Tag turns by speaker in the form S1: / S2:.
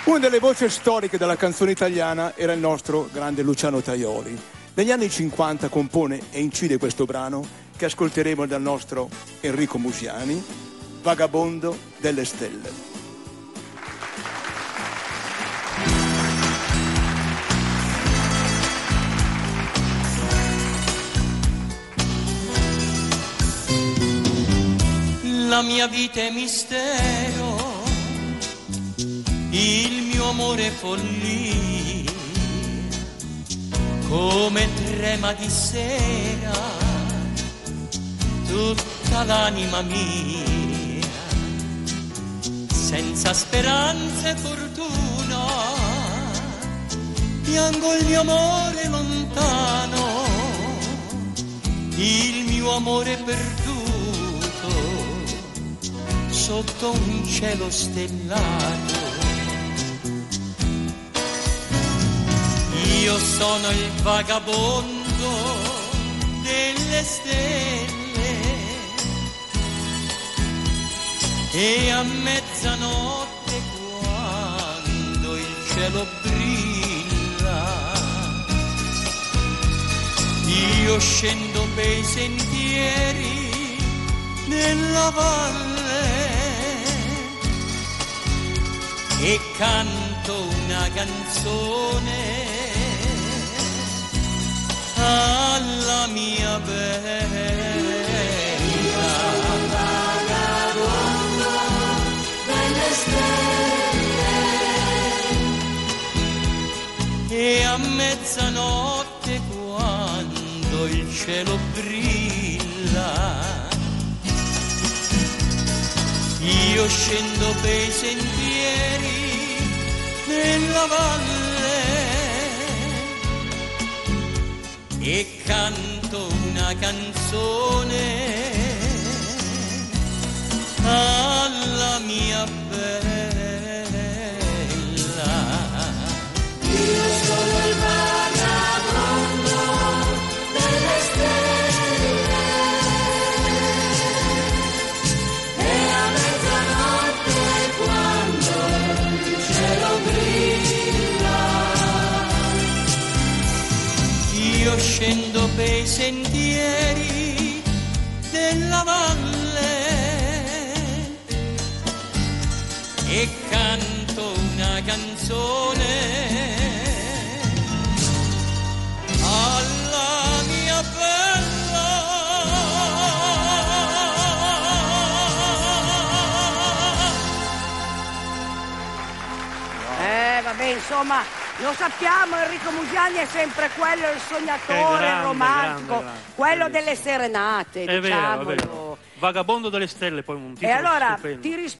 S1: Una delle voci storiche della canzone italiana era il nostro grande Luciano Tajoli. Negli anni 50 compone e incide questo brano che ascolteremo dal nostro Enrico Musiani, Vagabondo delle stelle.
S2: La mia vita è mistero, il mio amore è follia, come trema di sera tutta l'anima mia, senza speranza e fortuna, piango il mio amore lontano, il mio amore perduto sotto un cielo stellato. Io sono il vagabondo delle stelle e a mezzanotte quando il cielo brilla io scendo per i sentieri della valle e canto una canzone alla mia bella. Vagabondo delle stelle e a mezzanotte quando il cielo brilla io scendo per i sentieri nella valle e canto una canzone alla mia bella. Io sono il vagabondo delle stelle e a mezzanotte quando il cielo brilla io scendo per i sentieri della valle e canto una canzone alla mia bella.
S3: Vabbè, insomma, lo sappiamo, Enrico Musiani è sempre quello, il sognatore,
S4: grande,
S3: il romantico,
S4: grande,
S3: quello delle serenate,
S4: È vero,
S3: diciamolo.
S4: è vero. Vagabondo delle stelle, poi un titolo
S3: E allora
S4: stupendo.
S3: ti